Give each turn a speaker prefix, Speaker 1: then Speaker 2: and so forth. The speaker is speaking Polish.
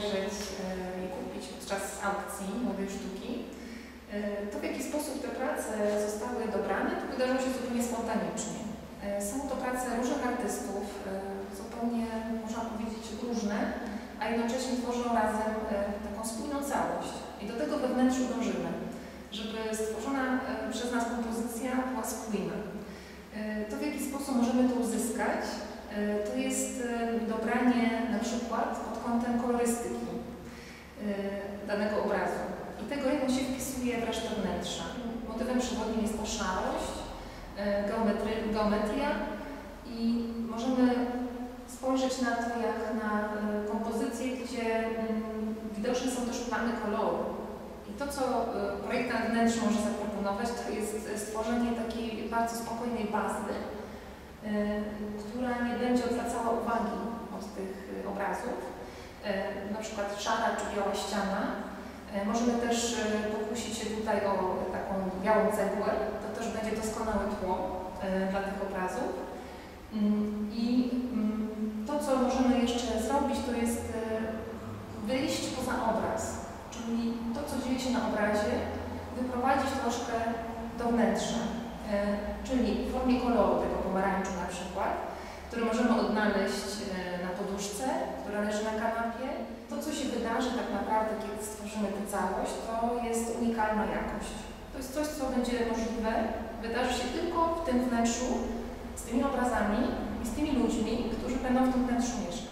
Speaker 1: obejrzeć i kupić podczas aukcji Młodej Sztuki. To, w jaki sposób te prace zostały dobrane, to wydarzyło się zupełnie spontanicznie. Są to prace różnych artystów, zupełnie, można powiedzieć, różne, a jednocześnie tworzą razem taką spójną całość. I do tego we wnętrzu dążymy, żeby stworzona przez nas kompozycja była spójna. To, w jaki sposób możemy to uzyskać, to jest dobranie na przykład pod kątem kolorystyki danego obrazu i tego, jak on się wpisuje w resztę wnętrza. Motywem przewodnim jest ta szarość, geometria i możemy spojrzeć na to jak na kompozycję, gdzie widoczne są też plamy koloru. I to, co projektant wnętrza może zaproponować, to jest stworzenie takiej bardzo spokojnej bazy, która nie będzie odwracała uwagi od tych obrazów. Na przykład szara czy biała ściana. Możemy też pokusić się tutaj o taką białą cegłę. To też będzie doskonałe tło dla tych obrazów. I to, co możemy jeszcze zrobić, to jest wyjść poza obraz. Czyli to, co dzieje się na obrazie, wyprowadzić troszkę do wnętrza. Czyli w formie koloru tego pomarańczu na przykład, który możemy odnaleźć na poduszce, która leży na kanapie. To, co się wydarzy tak naprawdę, kiedy stworzymy tę całość, to jest unikalna jakość. To jest coś, co będzie możliwe, wydarzy się tylko w tym wnętrzu, z tymi obrazami i z tymi ludźmi, którzy będą w tym wnętrzu mieszkać.